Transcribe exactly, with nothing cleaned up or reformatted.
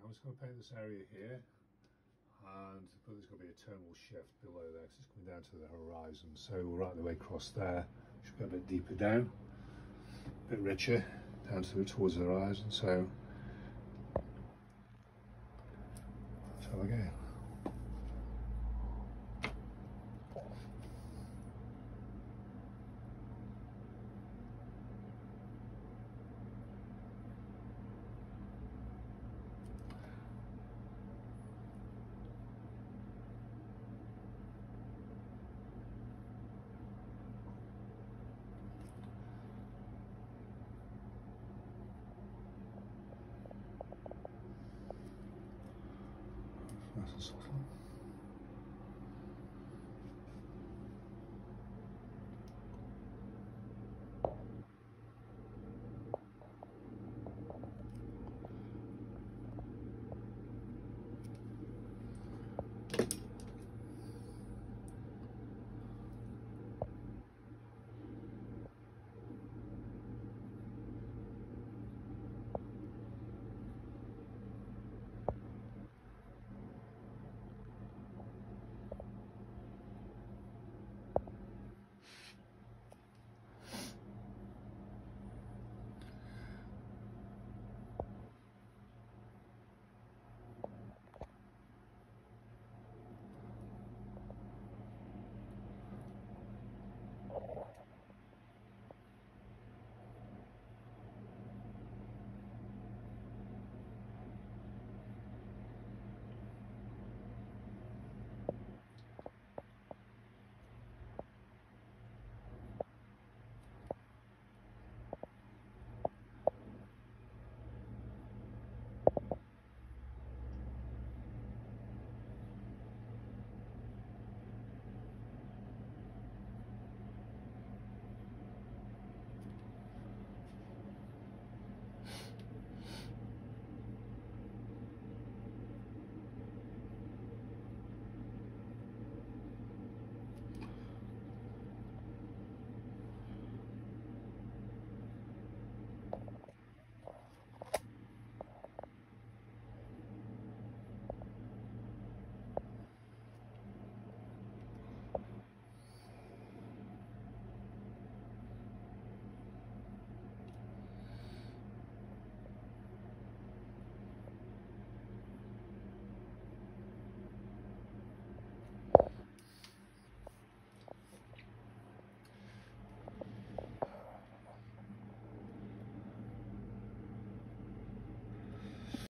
I'm just going to paint this area here, and but there's going to be a tonal shift below there because it's coming down to the horizon. So right the way across there, should go a bit deeper down, a bit richer down to towards the horizon. So that's how I go. Nice and soft one.